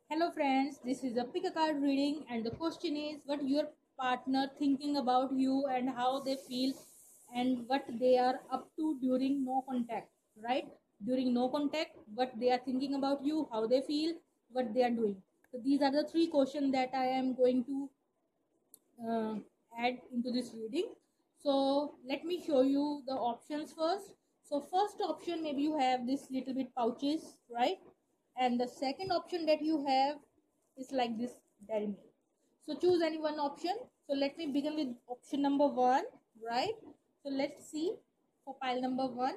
Hello friends, this is a pick a card reading and the question is what your partner thinking about you and how they feel and what they are up to during no contact, right? During no contact, what they are thinking about you, how they feel, what they are doing. So these are the three questions that I am going to uh, add into this reading. So let me show you the options first. So first option, maybe you have this little bit pouches, right? And the second option that you have is like this dairy milk. So choose any one option. So let me begin with option number one, right? So let's see for pile number one.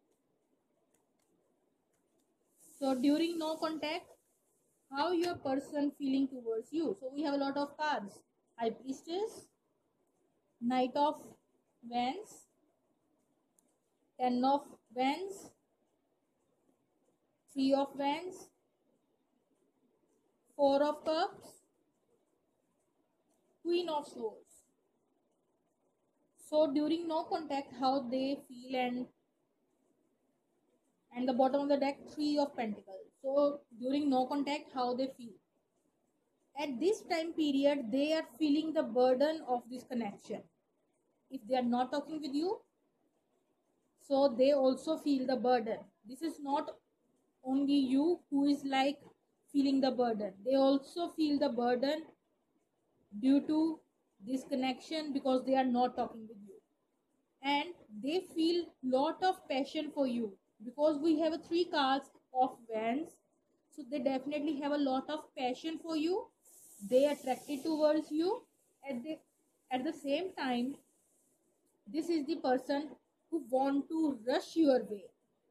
So during no contact, how your person feeling towards you. So we have a lot of cards. High Priestess, Knight of Wands, Ten of Wands, Three of Wands, Four of Cups, Queen of Swords. So during no contact, how they feel, and the bottom of the deck, Three of Pentacles. So during no contact, how they feel. At this time period, they are feeling the burden of this connection. If they are not talking with you, so they also feel the burden. This is not only you who is like feeling the burden. They also feel the burden due to this connection because they are not talking with you, and they feel lot of passion for you because we have a three cards of wands. So they definitely have a lot of passion for you. They attracted towards you. At the same time, this is the person who want to rush your way,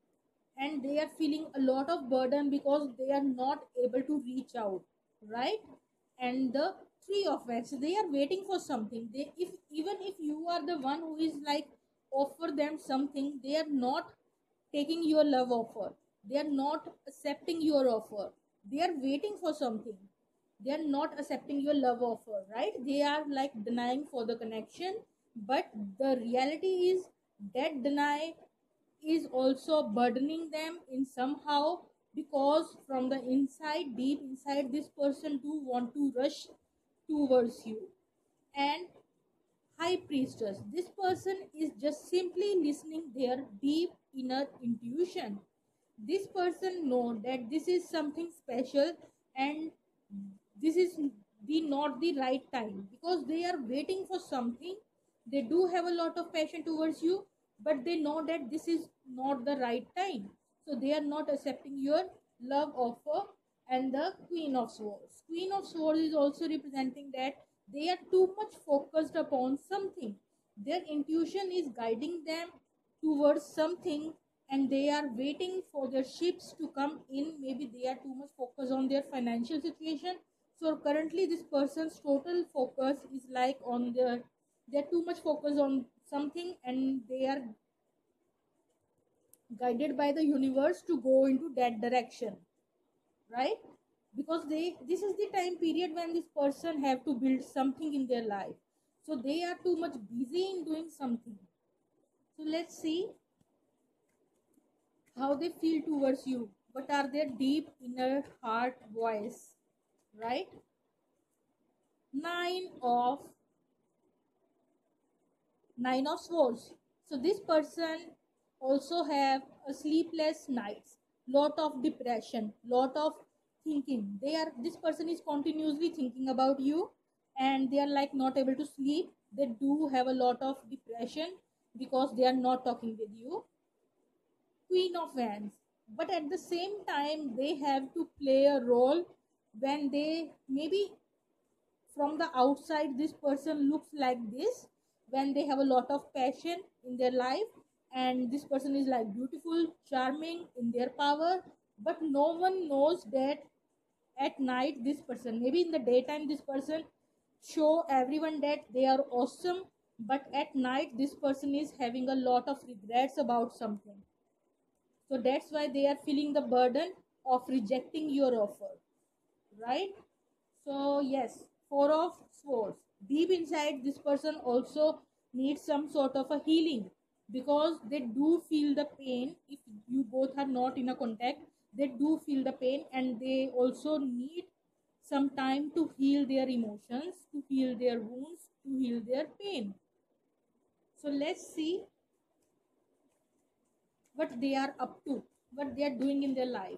and they are feeling a lot of burden because they are not able to reach out, right? And the three of wands, they are waiting for something. They, if even if you are the one who is like offer them something, they are not taking your love offer. They are not accepting your offer. They are waiting for something. They are not accepting your love offer, right? They are like denying for the connection. But the reality is that deny is also burdening them in somehow, because from the inside, deep inside, this person do want to rush towards you. And High Priestess, this person is just simply listening their deep inner intuition. This person know that this is something special, and this is the not the right time because they are waiting for something. They do have a lot of passion towards you, but they know that this is not the right time, so they are not accepting your love offer. And the Queen of Swords is also representing that they are too much focused upon something. Their intuition is guiding them towards something, and they are waiting for their ships to come in. Maybe they are too much focused on their financial situation. So currently this person's total focus is like on their, they're too much focused on something, and they are guided by the universe to go into that direction, right? Because they, this is the time period when this person have to build something in their life, so they are too much busy in doing something. So let's see how they feel towards you. What are their deep inner heart voice, right? Nine of Swords. So this person also have a sleepless nights, lot of depression, lot of thinking. They are, this person is continuously thinking about you, and they are like not able to sleep. They do have a lot of depression because they are not talking with you. Queen of Wands. But at the same time, they have to play a role when they, maybe from the outside this person looks like this, when they have a lot of passion in their life, and this person is like beautiful, charming, in their power. But no one knows that at night this person, maybe in the daytime this person show everyone that they are awesome, but at night this person is having a lot of regrets about something. So that's why they are feeling the burden of rejecting your offer, right? So yes, Four of Swords. Deep inside, this person also needs some sort of a healing because they do feel the pain. If you both are not in a contact, they do feel the pain, and they also need some time to heal their emotions, to heal their wounds, to heal their pain. So let's see what they are up to, what they are doing in their life.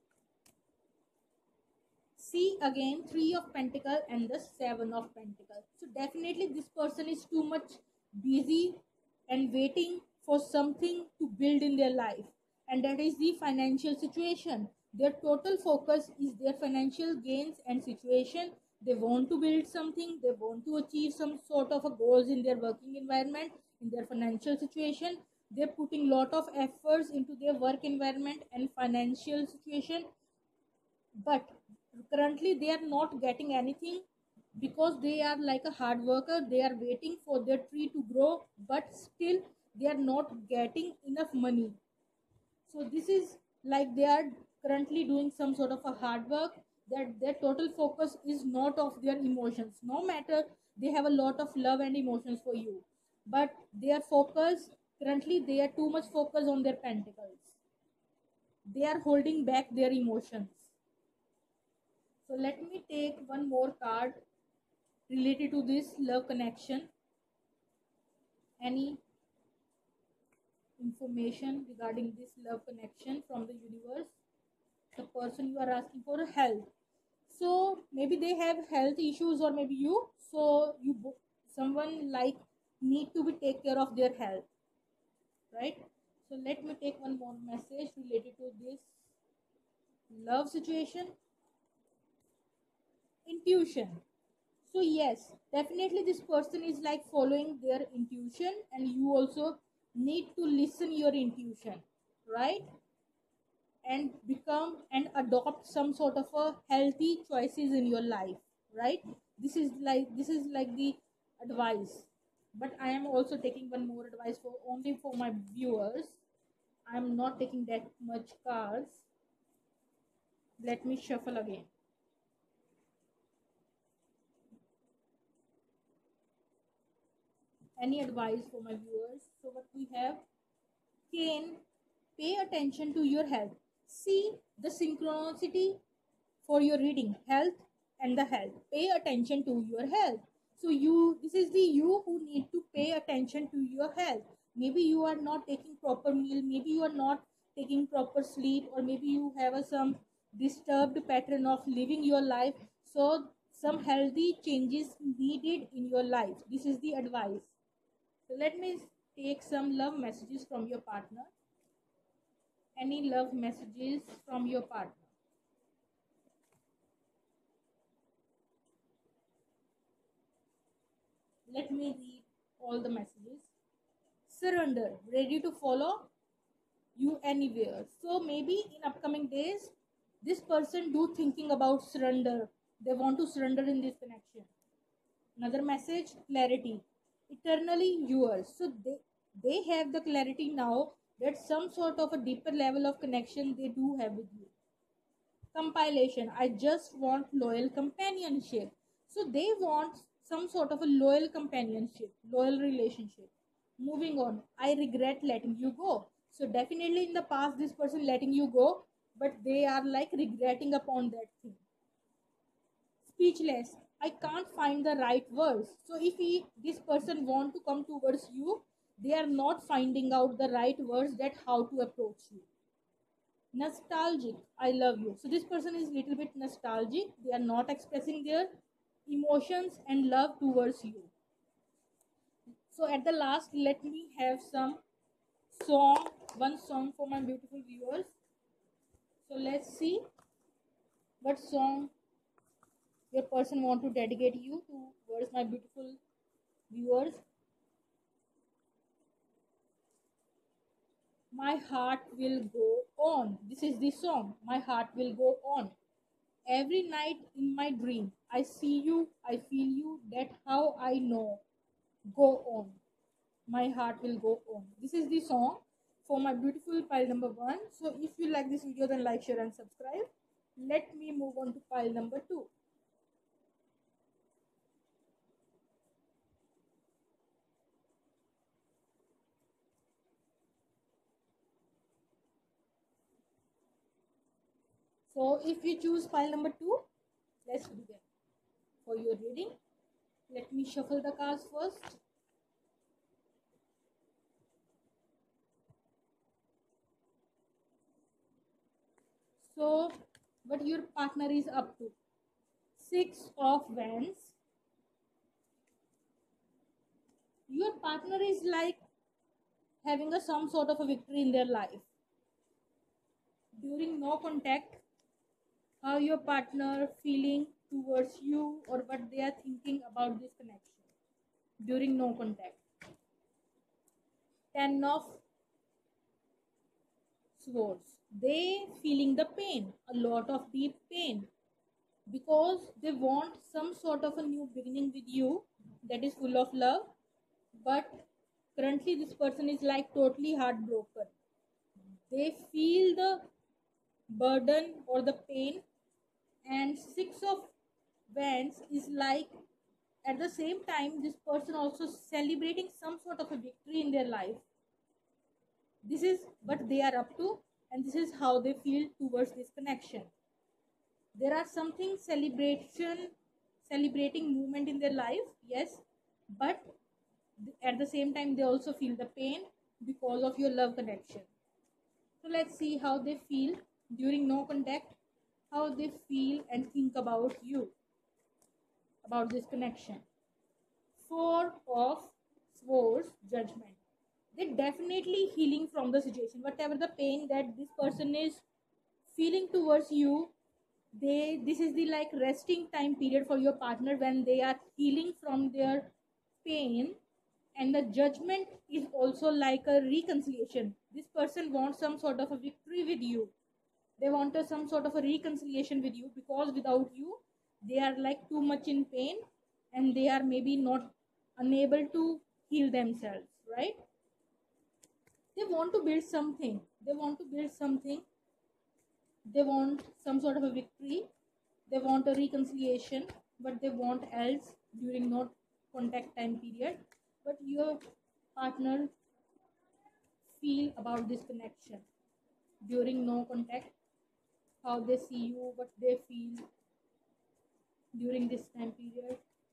See again, Three of Pentacles and the Seven of Pentacles. So definitely this person is too much busy and waiting for something to build in their life. And that is the financial situation. Their total focus is their financial gains and situation. They want to build something. They want to achieve some sort of a goals in their working environment, in their financial situation. They're putting lot of efforts into their work environment and financial situation, but currently they are not getting anything because they are like a hard worker. They are waiting for their tree to grow, but still they are not getting enough money. So this is like they are currently doing some sort of a hard work, that their total focus is not of their emotions. No matter they have a lot of love and emotions for you, but their focus currently, they are too much focused on their pentacles. They are holding back their emotions. So let me take one more card related to this love connection. Any information regarding this love connection from the universe? The person you are asking for health. So maybe they have health issues, or maybe you. So someone like need to be take care of their health, right? So let me take one more message related to this love situation. Intuition. So yes, definitely this person is like following their intuition, and you also need to listen your intuition, right? And become and adopt some sort of a healthy choices in your life, right? This is like the advice. But I am also taking one more advice for only for my viewers. I'm not taking that much cards. Let me shuffle again. Any advice for my viewers? So what we have, Cain, pay attention to your health. See the synchronicity for your reading, health and the health. Pay attention to your health. So this is the you who need to pay attention to your health. Maybe you are not taking proper meal, maybe you are not taking proper sleep, or maybe you have some disturbed pattern of living your life. So some healthy changes needed in your life. This is the advice. So let me take some love messages from your partner. Any love messages from your partner? Let me read all the messages. Surrender, ready to follow you anywhere. So maybe in upcoming days, this person do thinking about surrender. They want to surrender in this connection. Another message, clarity, eternally yours. So they have the clarity now that some sort of a deeper level of connection they do have with you. Compilation, I just want loyal companionship. So they want some sort of a loyal companionship, loyal relationship. Moving on, I regret letting you go. So definitely in the past this person letting you go, but they are like regretting upon that thing. Speechless, I can't find the right words. So if this person want to come towards you, they are not finding out the right words that how to approach you. Nostalgic, I love you. So this person is little bit nostalgic. They are not expressing their emotions and love towards you. So at the last, let me have some song, one song for my beautiful viewers. So let's see what song your person want to dedicate you towards my beautiful viewers. My heart will go on. This is the song. My heart will go on. Every night in my dream, I see you, I feel you, that how I know. Go on. My heart will go on. This is the song for my beautiful pile number 1. So if you like this video, then like, share and subscribe. Let me move on to pile number 2. So if you choose pile number 2, Let's begin. For your reading, let me shuffle the cards first. So, what your partner is up to? Six of Wands. Your partner is like having some sort of a victory in their life. During no contact, how your partner feeling towards you or what they are thinking about this connection. During no contact. 10 of Swords. They feeling the pain, a lot of deep pain, because they want some sort of a new beginning with you that is full of love, but currently this person is like totally heartbroken. They feel the burden or the pain, and Six of Wands is like at the same time this person also celebrating some sort of a victory in their life. This is what they are up to, and this is how they feel towards this connection. There are something celebrating movement in their life, yes, but at the same time they also feel the pain because of your love connection. So let's see how they feel during no contact, how they feel and think about you, about this connection. Four of Swords, Judgment. They're definitely healing from the situation, whatever the pain that this person is feeling towards you. This is the like resting time period for your partner when they are healing from their pain. And the Judgment is also like a reconciliation. This person wants some sort of a victory with you. They want some sort of a reconciliation with you, because without you they are like too much in pain and they are maybe not unable to heal themselves, right? They want to build something. They want some sort of a victory. They want a reconciliation, but they want else during no contact time period. But your partner feel about this connection during no contact, how they see you, what they feel during this time period.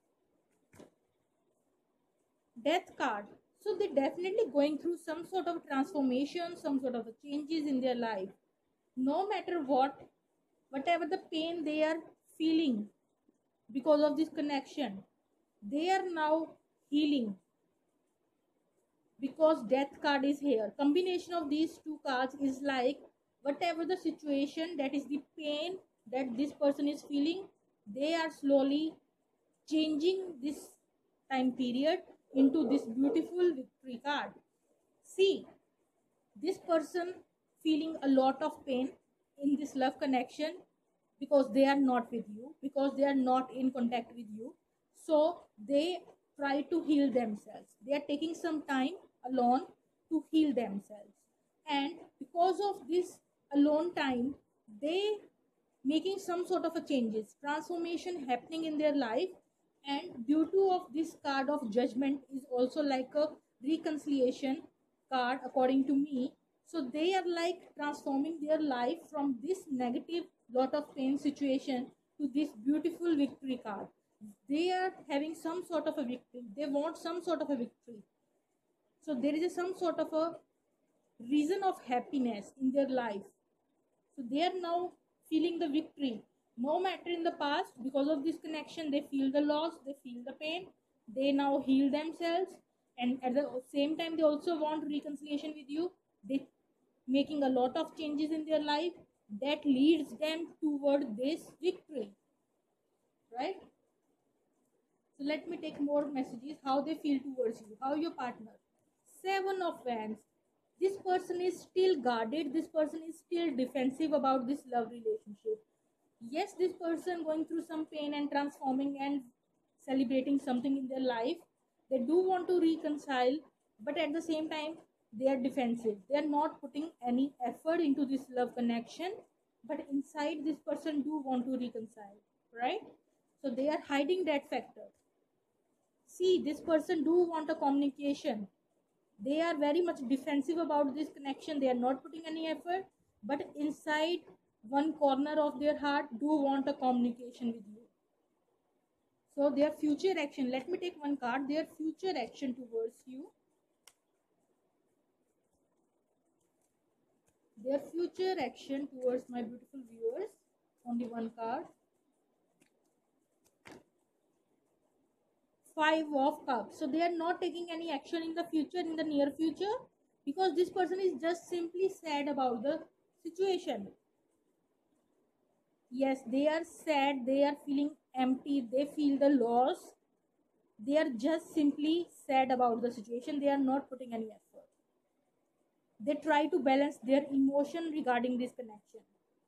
Death card. So they're definitely going through some sort of transformation, some sort of changes in their life. No matter what, whatever the pain they are feeling because of this connection, they are now healing, because Death card is here. Combination of these two cards is like whatever the situation, that is the pain that this person is feeling, they are slowly changing this time period into this beautiful victory card. See, this person feeling a lot of pain in this love connection because they are not with you, because they are not in contact with you. So they try to heal themselves. They are taking some time alone to heal themselves. And because of this alone time, they making some sort of a changes, transformation happening in their life. And due to of this card of Judgment is also like a reconciliation card according to me. So they are like transforming their life from this negative lot of pain situation to this beautiful victory card. They are having some sort of a victory, they want some sort of a victory. So there is some sort of a reason of happiness in their life. So they are now feeling the victory. No matter in the past, because of this connection, they feel the loss, they feel the pain. They now heal themselves, and at the same time, they also want reconciliation with you. They making a lot of changes in their life that leads them toward this victory, right? So let me take more messages. How they feel towards you, how your partner. Seven of Wands. This person is still guarded. This person is still defensive about this love relationship. Yes, this person going through some pain and transforming and celebrating something in their life. They do want to reconcile, but at the same time, they are defensive. They are not putting any effort into this love connection, but inside this person do want to reconcile, right? So they are hiding that factor. See, this person do want a communication. They are very much defensive about this connection. They are not putting any effort, but inside one corner of their heart do want a communication with you. So their future action, let me take one card, their future action towards you. Their future action towards my beautiful viewers. Only one card. Five of Cups. So they are not taking any action in the future, in the near future, because this person is just simply sad about the situation. Yes, they are sad, they are feeling empty, they feel the loss. They are just simply sad about the situation. They are not putting any effort. They try to balance their emotion regarding this connection.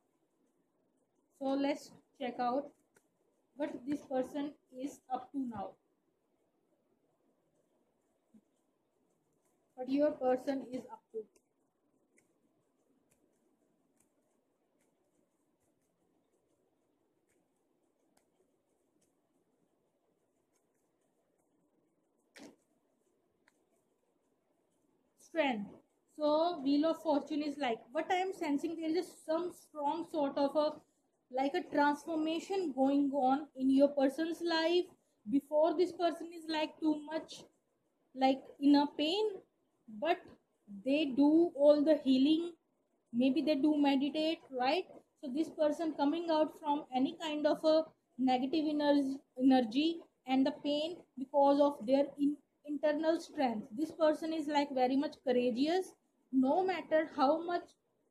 So let's check out what this person is up to now. What your person is up to. Strength. So Wheel of Fortune is like, what I am sensing, there is some strong sort of a like a transformation going on in your person's life. Before, this person is like too much like in a pain, but they do all the healing, maybe they do meditate, right? So this person coming out from any kind of a negative energy and the pain because of their internal strength. This person is like very much courageous, no matter how much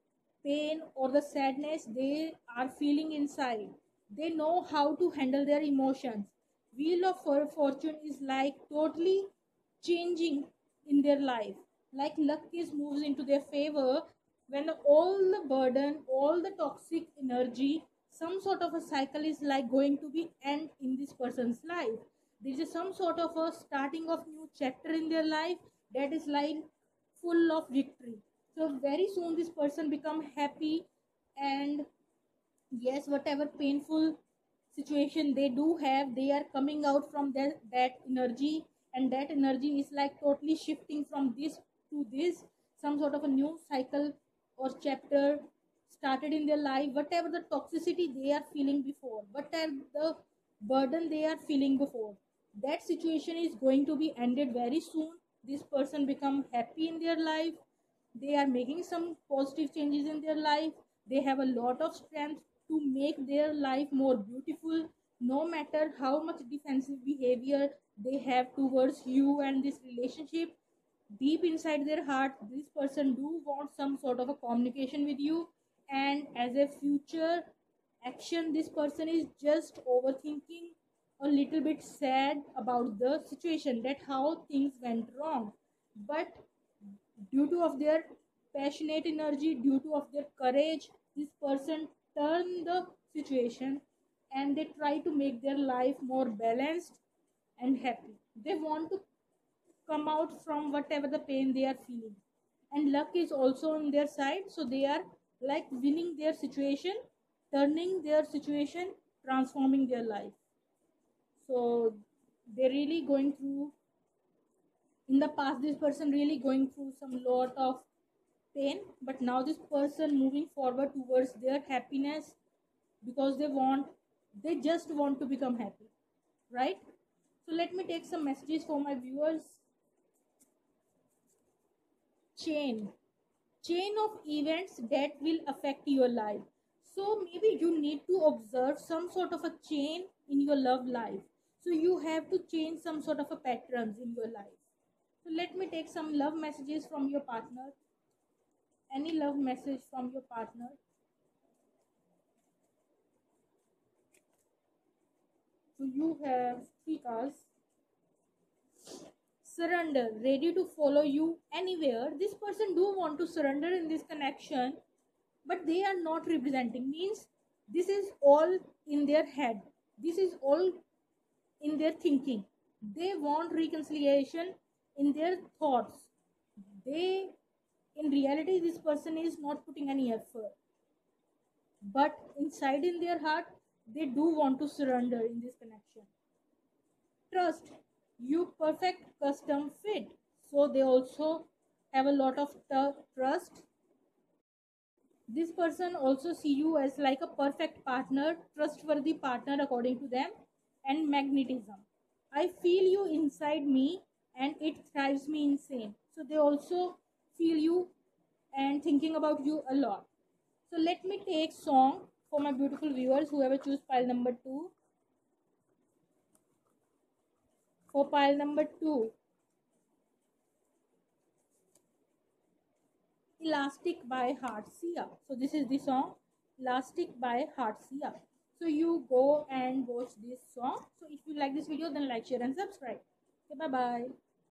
pain or the sadness they are feeling inside, they know how to handle their emotions. Wheel of Fortune is like totally changing in their life, like luck is moves into their favor when all the burden, all the toxic energy, some sort of a cycle is like going to be end in this person's life. There is some sort of a starting of new chapter in their life that is like full of victory. So very soon this person become happy, and yes, whatever painful situation they do have, they are coming out from that energy, and that energy is like totally shifting from this to this, some sort of a new cycle or chapter started in their life. Whatever the toxicity they are feeling before, whatever the burden they are feeling before, that situation is going to be ended very soon. This person become happy in their life, they are making some positive changes in their life, they have a lot of strength to make their life more beautiful, no matter how much defensive behavior they have towards you and this relationship. Deep inside their heart, this person do want some sort of a communication with you, and as a future action, this person is just overthinking, a little bit sad about the situation, that how things went wrong. But due to of their passionate energy, due to of their courage, this person turn the situation, and they try to make their life more balanced and happy. They want to come out from whatever the pain they are feeling, and luck is also on their side, so they are like winning their situation, turning their situation, transforming their life. So they're really going through, in the past this person really going through some lot of pain, but now this person moving forward towards their happiness, because they just want to become happy, right? So let me take some messages for my viewers. Chain of events that will affect your life. So maybe you need to observe some sort of a chain in your love life, so you have to change some sort of a patterns in your life. So let me take some love messages from your partner. Any love message from your partner? So you have three cards. Surrender, ready to follow you anywhere. This person do want to surrender in this connection, but they are not representing. Means this is all in their head. This is all in their thinking. They want reconciliation in their thoughts. They, in reality, this person is not putting any effort, but inside in their heart, they do want to surrender in this connection. Trust, you perfect custom fit. So they also have a lot of trust. This person also see you as like a perfect partner, trustworthy partner according to them, and magnetism. I feel you inside me and it drives me insane. So they also feel you and thinking about you a lot. So let me take song for my beautiful viewers, whoever choose pile number 2. For pile number 2, Elastic by Heartsia. So this is the song Elastic by Heartsia. So you go and watch this song. So if you like this video, then like, share and subscribe. Okay, bye bye.